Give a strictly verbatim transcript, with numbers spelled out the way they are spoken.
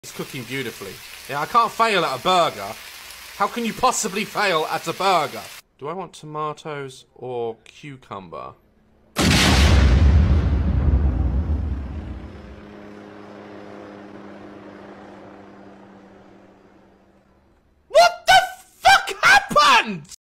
It's cooking beautifully. Yeah, I can't fail at a burger. How can you possibly fail at a burger? Do I want tomatoes or cucumber? What the fuck happened?